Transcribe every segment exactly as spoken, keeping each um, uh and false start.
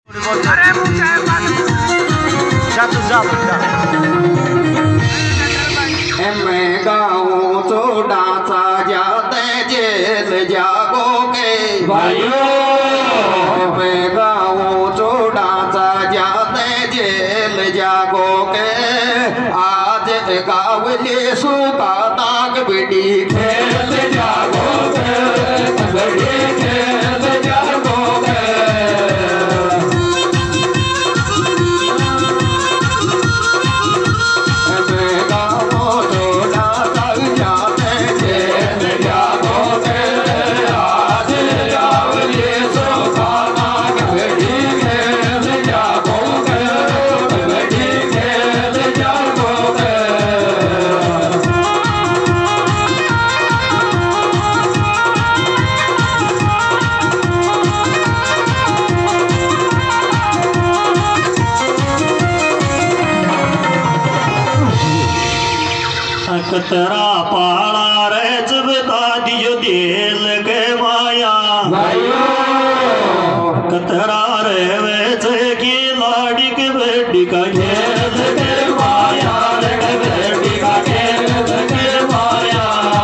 अरे पूछा जा तू जा मैं गाऊं चोड़ाचा जाते जेल जागोगे भाइयों। मैं गाऊं चोड़ाचा जाते जेल जागोगे। आज गावले सुका नाग बिड़ी खेल जागोगे। बड़ी खेल जागोगे। कतरा पाला रे जब दियो दिल के माया कतरा रे वे की लाड़ी के बेटी का खेल के माया रे बेटी का खेल के माया।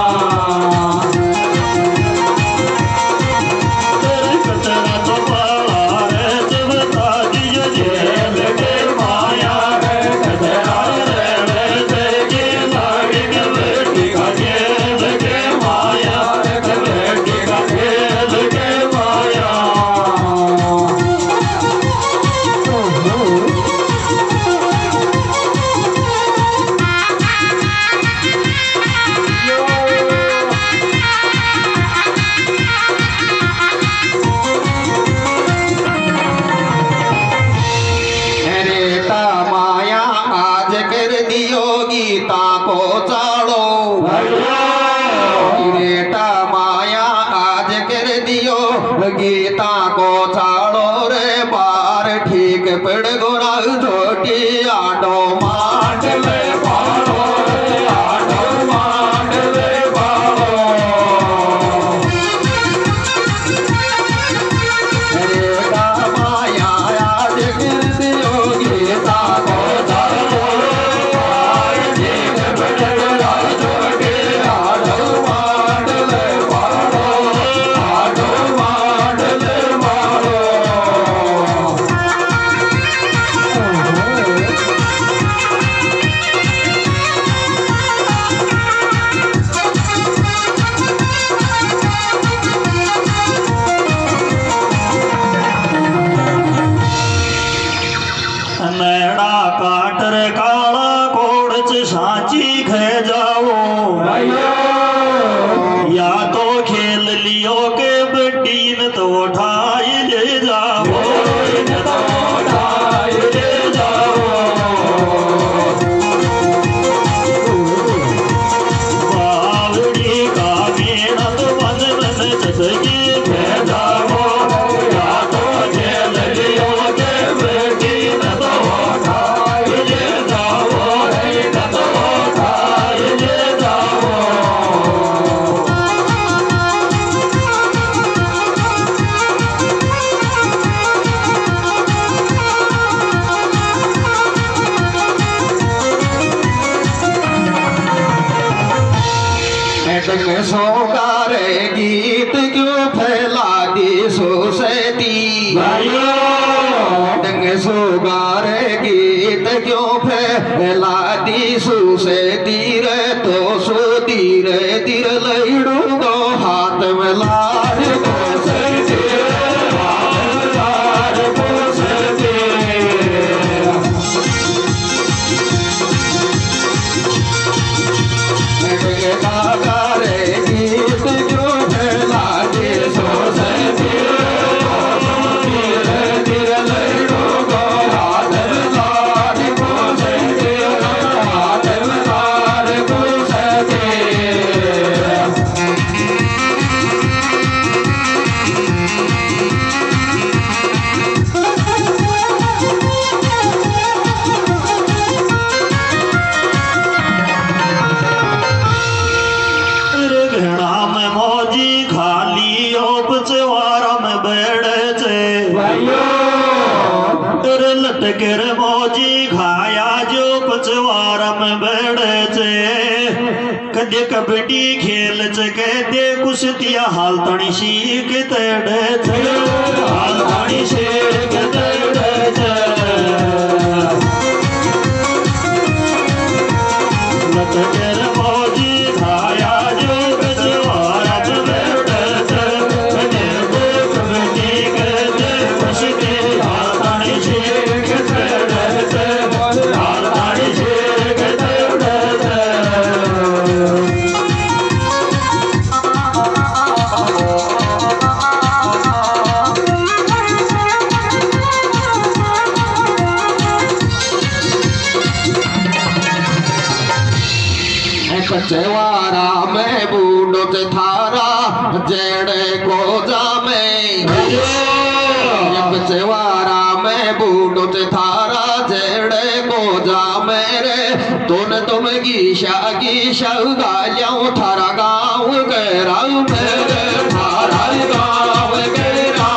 कतरा तो पाला रे जब दियो दिल के माया कतरा गीता को चालो बेटा माया आज कर दियो गीता को चालो रे बार ठीक पड़ गोरा छोटी आडो माट ले पालो आडो माट ले पालो। बेटा माया आज कर दियो गीता को चालो और लटकर मौजी खाया जो पचवारा में बैठे चे कदे कबड्डी खेल च कहते कुश्तिया हाल तणी सीख तेड़े चे हाल तणी सीख तेड़े चे लटकर मौजी खाया जो पचवारा में बैठे चे कदे कबड्डी कहते कुश्तिया हाल तणी सीख तेड़े चे हाल तणी सीख तेड़े चे पचवारा में बूढ़ो ते थारा जेड़े को जामे पचवारा में बूढ़ो ते थारा जेड़े को जामे रे तुन तुम गीशा गीशा गालियां थारा गाँव गैरा मेरे थारा गाँव गैरा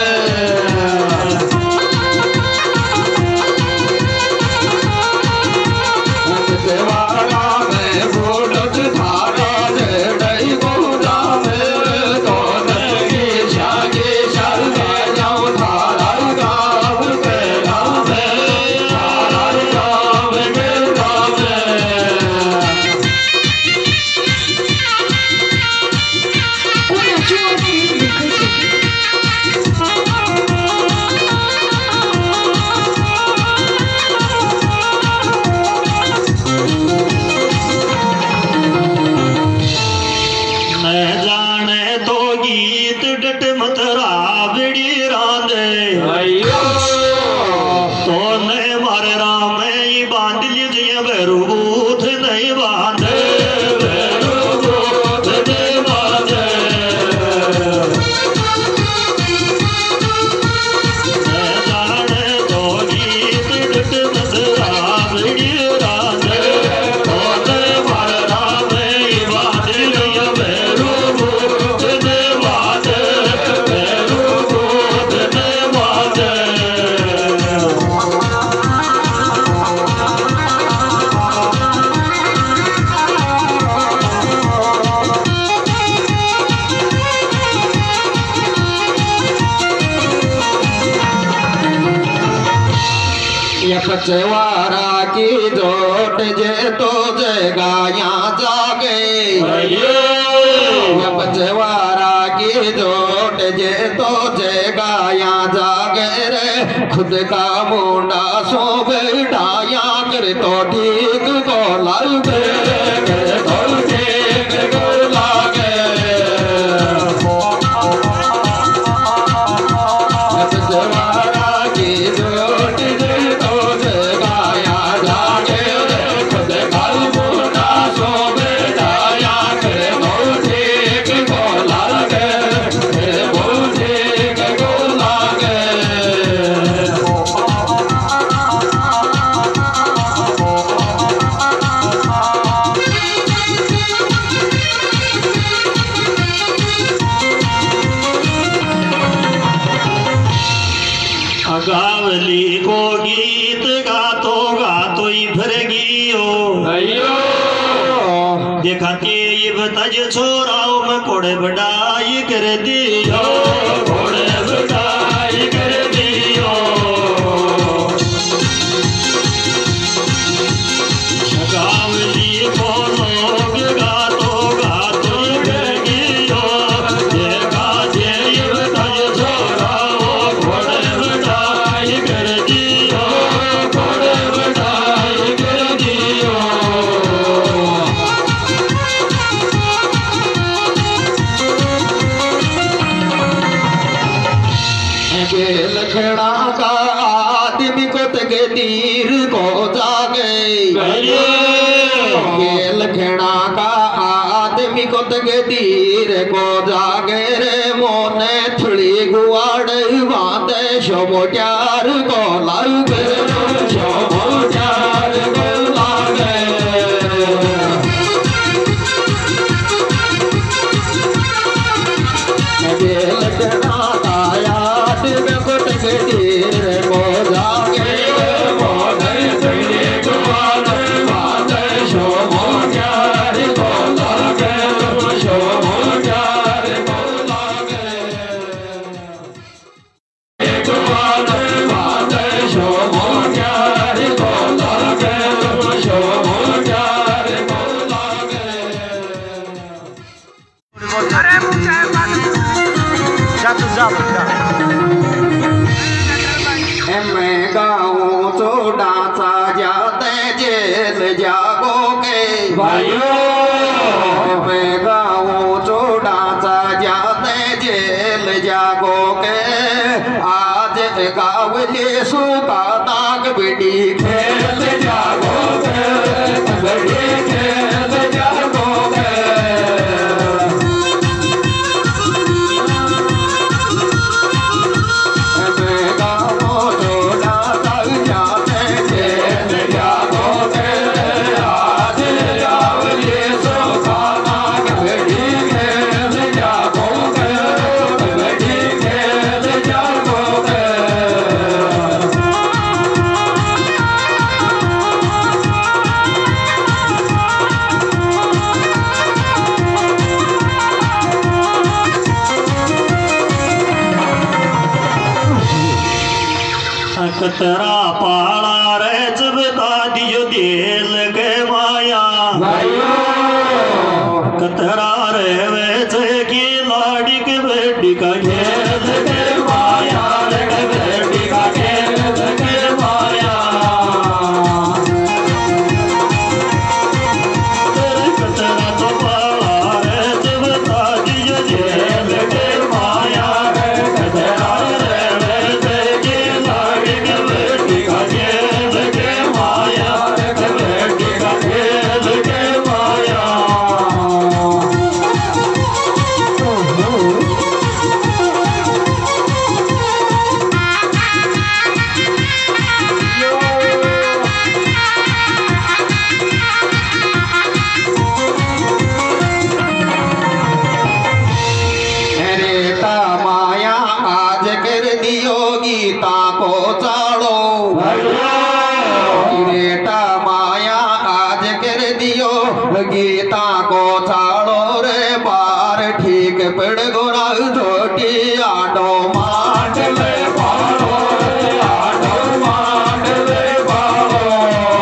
पचवारा की जोट जे तो जगाया जागे पचवारा की जोट जे तो जगाया जागे रे खुद का मुंडा सो बैठाया कर तो ठीक को लागे तो ठीक को लागे पचवारा की जोट गावली को गीत गातो गातो ही भर गियो देखा के ये बतज छोराओ में कोड़े बढ़ाई कर दियो कोड़े बढ़ाई कर दियो गावली को लोग गातो गातो ही भर गियो देखा के ये बतज छोराओ कोड़े बढ़ाई कर दियो कोड़े बढ़ाई कर दियो लखड़ा का आदमी को तके तीर को जागे लखड़ा का आदमी को तके तीर को जागे रे मोने थड़ी गुआड़ बांधे शोमोट्यार को लागे शोमोट्यार को लागे लखड़ा तीर को जागे मैं गाऊं चोडाचा जाते जेल जागोगे भाइयों मैं गाऊं चोडाचा जाते जेल जागोगे आज गावले सुका नाग बिडी खेल जागोगे बड़ी खेल जागोगे कतरा पाला रे जबता दियो दिल के माया कतरा रे वेच की लाड़ी के बेटी का खेल के माया रे बेटी का खेल के माया कतरा तो पाला रे जबता दियो दिल के माया कतरा गीता को चालो रेटा माया आज कर दियो गीता को चालो रे बार ठीक पड़ गोरा छोटी आडो माट ले पाड़ो आडो माट ले पाड़ो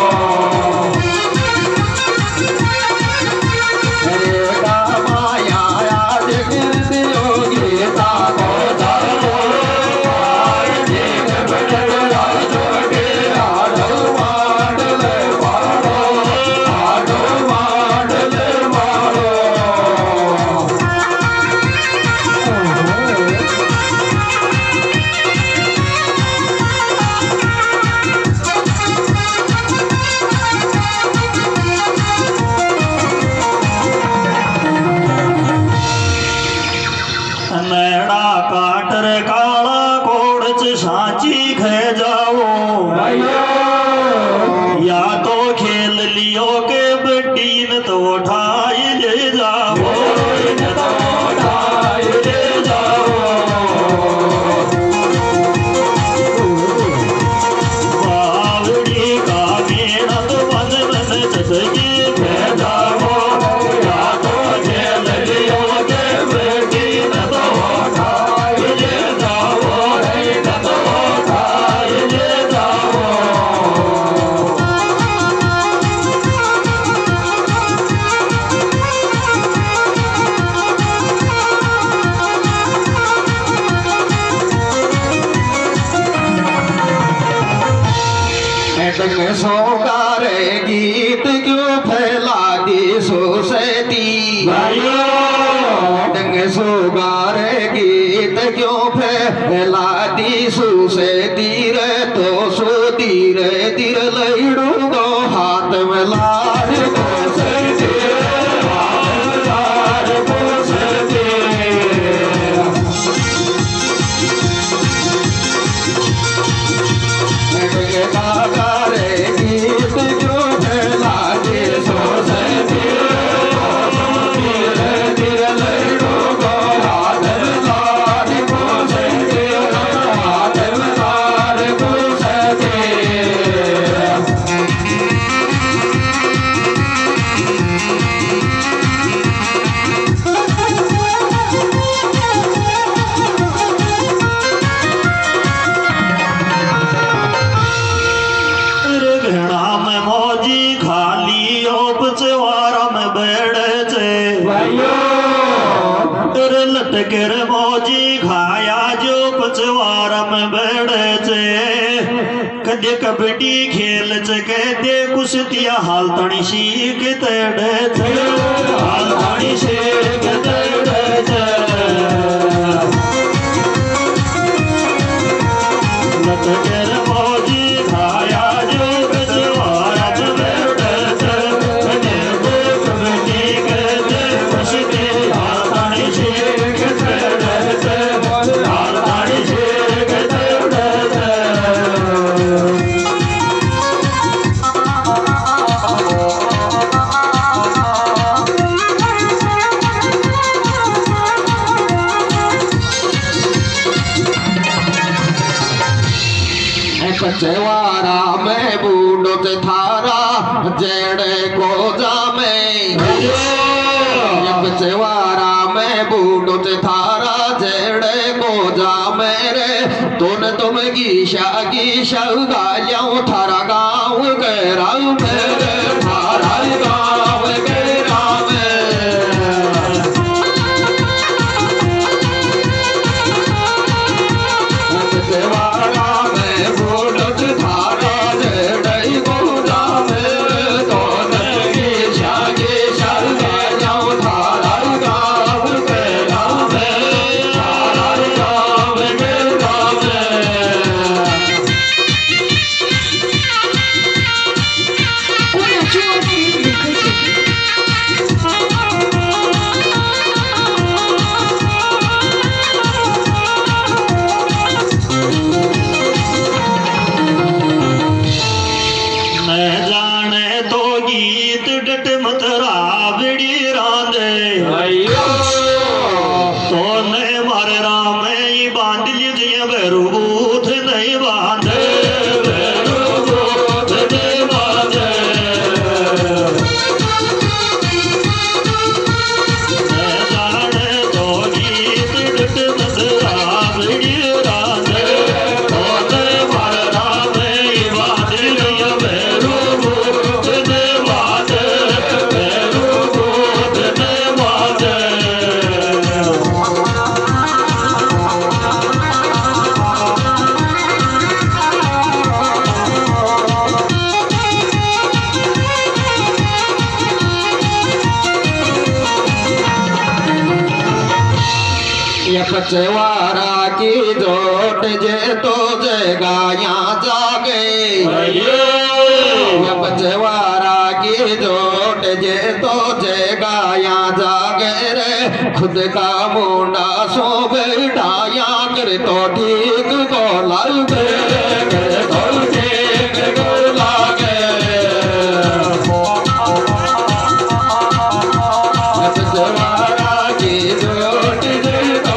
रेटा माया आज कर दियो गीता को चालो नैड़ा काटर काला कोड़ सांची खे जाओ या तो खेल लियो के बटीन तो उठाई ले जाओ तो उठाई ले जाओ बावड़ी का मीना तो बन बन चसकी खे जाओ या तो खेल लियो के बटीन तो उठाई ले जाओ तो उठाई ले जाओ सोगारे गीत क्यों फैला दी सोसाइटी डंग सोगारे गीत क्यों फैला दी सोसाइटी रे तो सो धीरे धीरे लड़ू दो हाथ में लाड लटकर मौजी खाया जो पचवार में बैठे कदे कबड्डी खेल च कहते कुश्तिया हाल ताणी सीख तड़े च हाल ताणी सीख तड़े च लट कर मौजी खाया जो गजवारा च बैठे च कदे कबड्डी कहते कुश्तिया हाल ताणी सीख तड़े च हाल ताणी सीख तड़े च पचवारा में बूढ़ो ते थारा जेड़े को जामे पचवारा में बूढ़ो ते थारा जेड़े को जामे रे तुन तुम गीशा गीशा गालियां थारा गाँव गैरा मेरे थारा गाँव गैरा पचवारा की जोट जे तो जे गाया जागे पचवारा की जोट जे तो जे गाया जागे रे खुद का मुंडा सो बैठाया कर तो ठीक को लागे तो ठीक को लागे पचवारा की जोट जे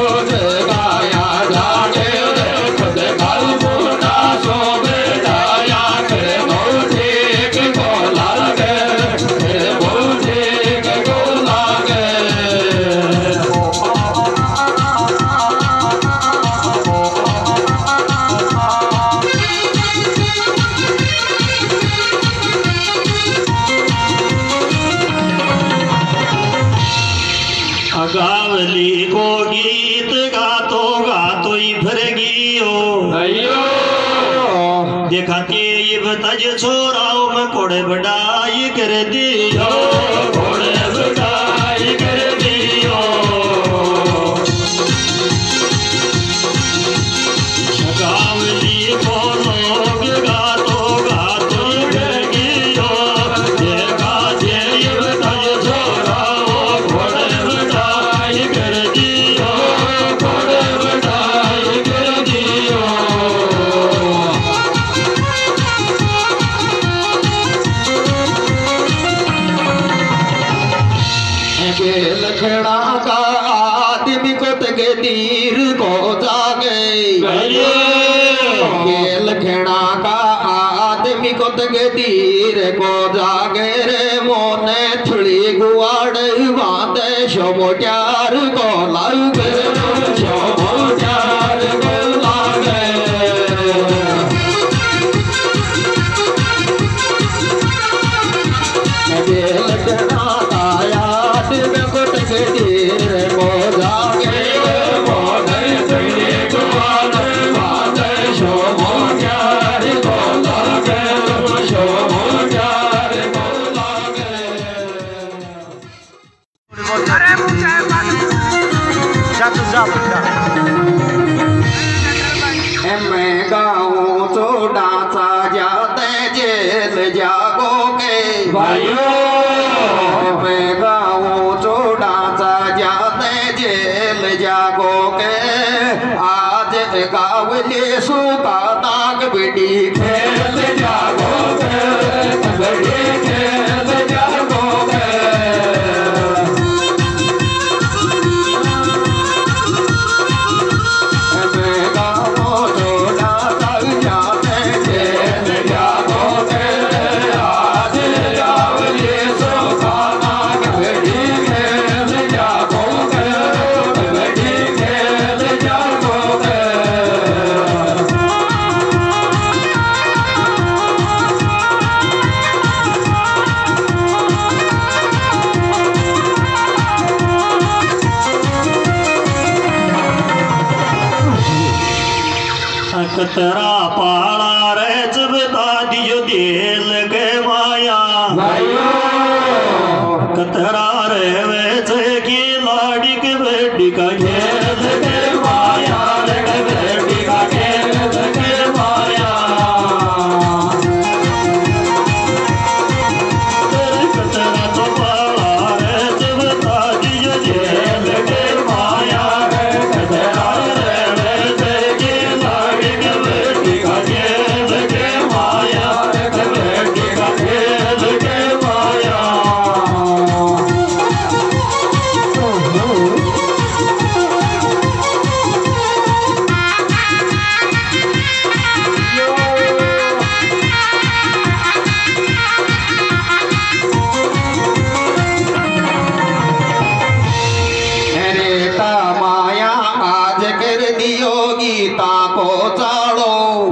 गावली को गीत गातो गातो ही भर गियो देखा के ये बताज छोराओ में कोड़े बढ़ाई कर दियो कोड़े बढ़ाई कर दियो गावली को लोग गातो गातो ही भर गियो देखा के ये बताज छोराओ कोड़े बढ़ाई कर दियो कोड़े बढ़ाई कर दियो के लखड़ा का आदमी को तगे तीर को जागे के लखड़ा का आदमी को तगे तीर को जागे रे मोने थड़ी गुआड़ बांधे शोमोट्यार को लागे शोमोट्यार को लागे के लखड़ा का आदमी को तगे तीर को जागे मोने थड़ी गुआड़ बांधे शोमोट्यार को डांचा जाते जेल जागोगे भाइयों मैं गाऊं जो डांचा जाते जेल जागोगे आज गावले सुका नाग बिड़ी खेल जागोगे बड़ी खेल जागोगे कतरा पाला रे जबता दियो दिल के माया कतरा रे वे की लाड़ी के बेटी का खेल के माया रे बेटी का खेल के माया कतरा तो पाला रे जबता दियो दिल के माया कतरा गीता को चालो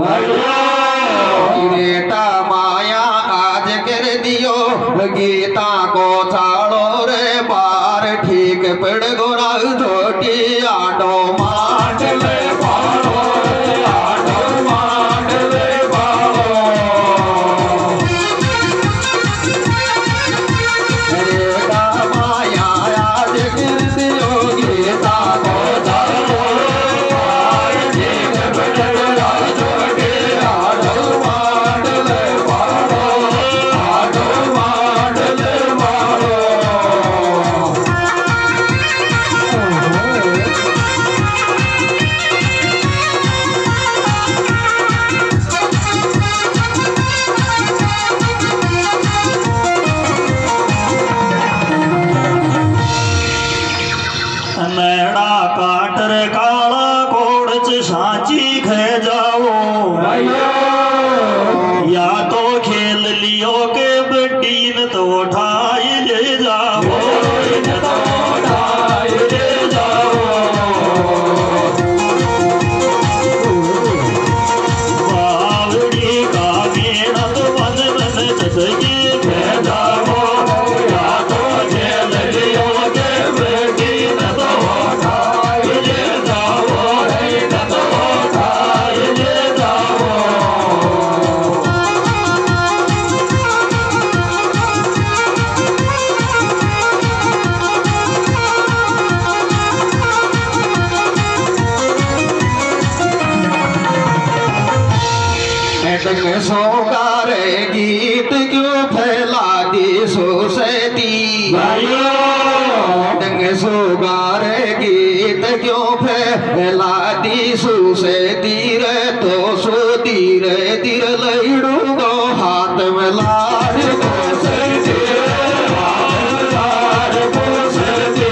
बेटा माया आज कर दियो गीता को चालो रे बार ठीक पड़ गोरा छोटी आटो माट ले पालो आटो माट ले पालो बेटा माया आज कर दियो गीता को चालो नैना काटर काला कोड़ सांची खे जाओ या तो खेल लियो के बड्डी न तो उठाए ले जाओ न तो उठाए ले जाओ बावड़ी का मेरा तो मन मन चसके खे जाओ या तो खेल लियो के बड्डी न तो उठाए ले जाओ न तो उठाए ले जाओ सोगारे गीत क्यों फैला दी सोसाइटी डंग सोगारे गीत क्यों फैला दी सोसाइटी रे तो सो धीरे धीरे लड़ू को हाथ में लाड़ सोसाइटी लाड़ सोसाइटी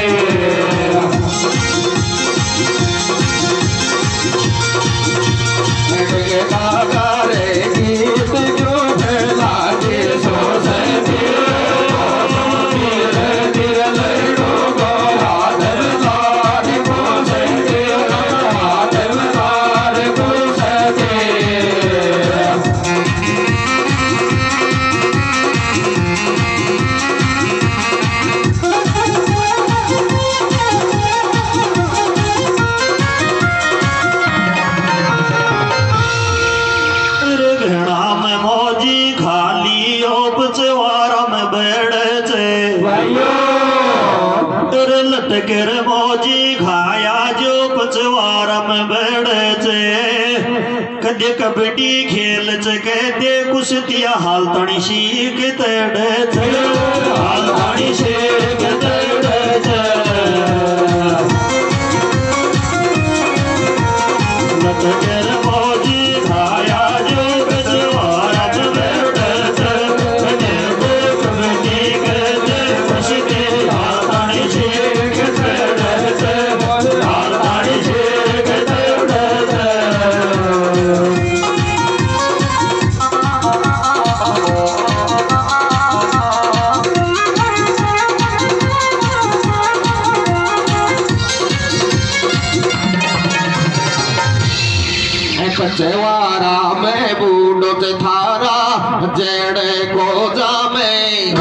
लटकर मौजी खाया जो पचवार में बैठे कदे कबड्डी खेल च कहते कुश्तिया हाल तणी सीख तड़े च हाल तणी सीख तड़े च लत कर मौजी खाया जो बजवारा बैठे च कदे कबड्डी कहते कुश्तिया हाल तणी सीख तड़े च हाल तणी सीख तड़े च कचवारा में बूढ़ो ते थारा जेड़े को जामे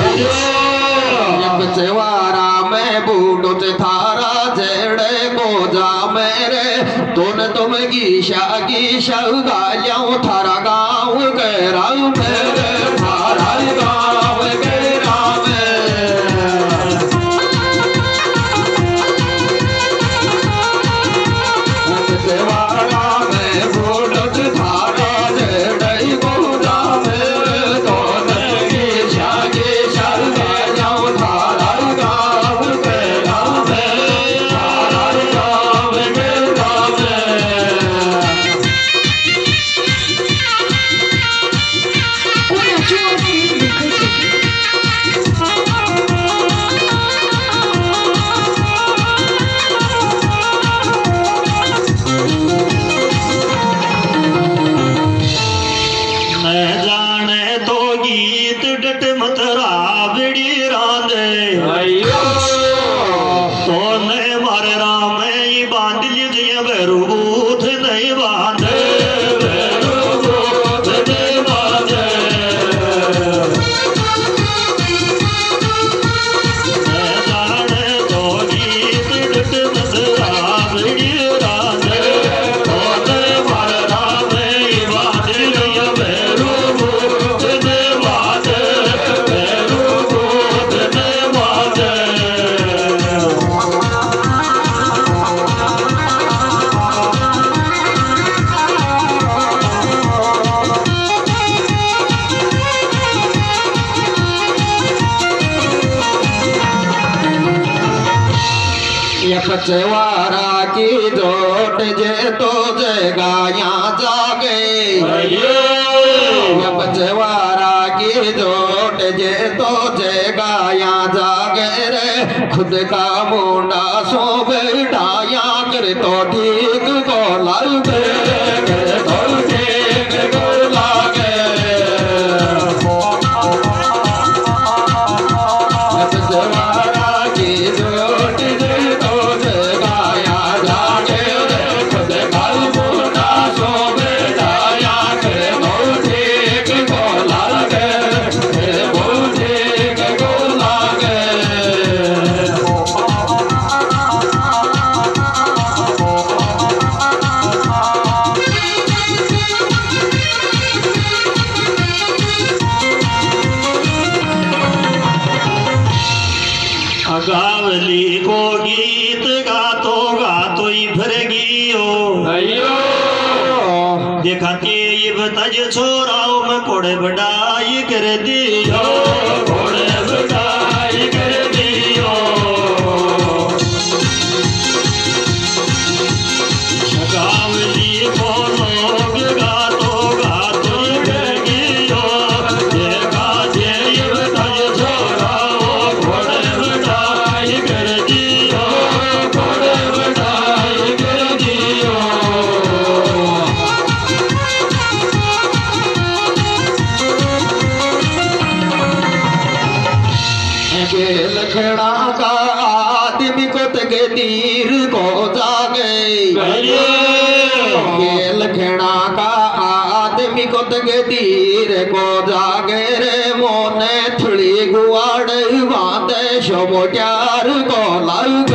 कचवारा में बूढ़ो ते थारा जेड़े को जामे रे तुन तुम गीशा गीशा गालियां थारा गाँव गैरा मेरे थारा गाँव गैरा कचवारा की जोट जे तो जगाया जागे कचवारा की जोट जे तो जगाया जागे रे खुद का मुंडा सो बैठाया कर तो ठीक को लागे तो ठीक को लागे कचवारा की जोट गावली को गीत गातो गातो ही भर गियो देखते ये बतज छोराओ में कोड़े बढ़ाई कर दियो कोड़े बढ़ाई कर दियो गावली को लोग गातो गातो ही भर गियो देखते ये बतज छोराओ कोड़े बढ़ाई कर दियो कोड़े बढ़ाई कर दियो लखड़ा का आदमी को तक तीर को जागे लखड़ा का आदमी को तक तीर को जागे रे मोने थड़ी गुआड़ बांधे शो मोट्यार को लग